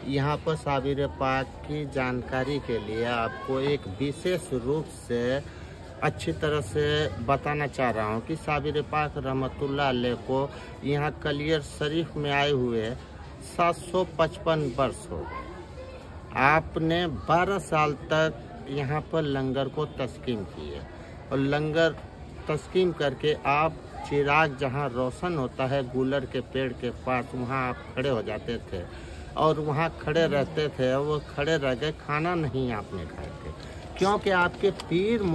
यहाँ पर साबिर पाक की जानकारी के लिए आपको एक विशेष रूप से अच्छी तरह से बताना चाह रहा हूँ कि साबिर पाक रहमतुल्लाह अलैह को यहाँ कलियर शरीफ में आए हुए 755 वर्ष हो गए। आपने 12 साल तक यहाँ पर लंगर को तस्कीम किए और लंगर तस्कीम करके आप चिराग जहाँ रोशन होता है गुलर के पेड़ के पास, वहाँ आप खड़े हो जाते थे और वहाँ खड़े रहते थे। वो खड़े रह गए, खाना नहीं आपने खाए थे क्योंकि आपके पीर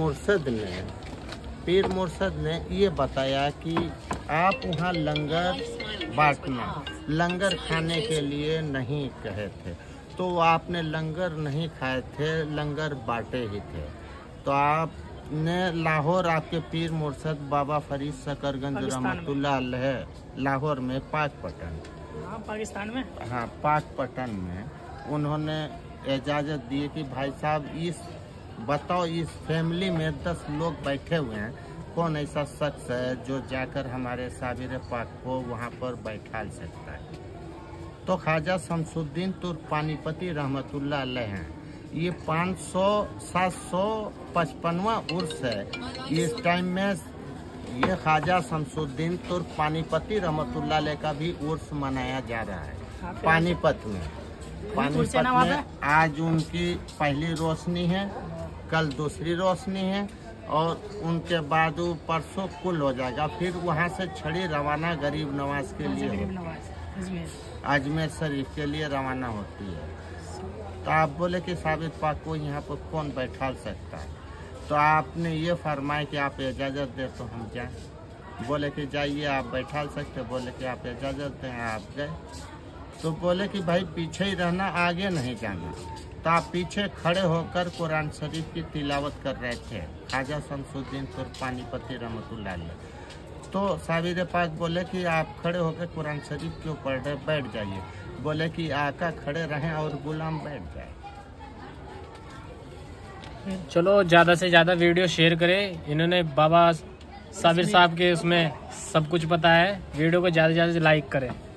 मुर्शद ने ये बताया कि आप वहाँ लंगर बांटना, लंगर खाने के लिए नहीं कहे थे, तो आपने लंगर नहीं खाए थे, लंगर बांटे ही थे। तो आपने लाहौर, आपके पीर मुर्शद बाबा फरीद शकरगंज रहमतुल्लाह अलैह लाहौर में पाकपटन, पाकिस्तान में, हाँ पाकपटन में उन्होंने इजाज़त दी कि भाई साहब बताओ इस फैमिली में 10 लोग बैठे हुए हैं, कौन ऐसा शख्स है जो जाकर हमारे साबिर पाक को वहाँ पर बैठा सकता है। तो ख्वाजा शमसुद्दीन तुर्क पानीपती रहमतुल्लाह अलैह हैं। ये 755वां उर्स है। इस टाइम में ये ख्वाजा शमसुद्दीन तुर्क पानीपती रहमतुल्लाह अलैह का भी उर्स मनाया जा रहा है पानीपत में। आज उनकी पहली रोशनी है, कल दूसरी रोशनी है और उनके बाद परसों कुल हो जाएगा। फिर वहाँ से छड़ी रवाना गरीब नवाज के लिए, अजमेर शरीफ के लिए रवाना होती है। तो आप बोले कि साबिर पाक को यहाँ पर कौन बैठा सकता है, तो आपने ये फरमाया कि आप इजाज़त दे तो हम जाएं। बोले कि जाइए आप बैठा सकते, बोले कि आप इजाज़त दें, आप गए। तो बोले कि भाई पीछे ही रहना, आगे नहीं जाना। तो आप पीछे खड़े होकर कुरान शरीफ की तिलावत कर रहे थे, ख्वाजा शमसुद्दीन तुर्क पानीपती रहमतुल्लाह अलैह। तो साबिर पाक बोले कि आप खड़े होकर कुरान शरीफ क्यों पढ़ रहे, बैठ जाइए। बोले कि आका खड़े रहें और गुलाम बैठ जाए। चलो ज़्यादा से ज़्यादा वीडियो शेयर करें। इन्होंने बाबा साबिर साहब के उसमें सब कुछ पता है। वीडियो को ज़्यादा से ज़्यादा लाइक करें।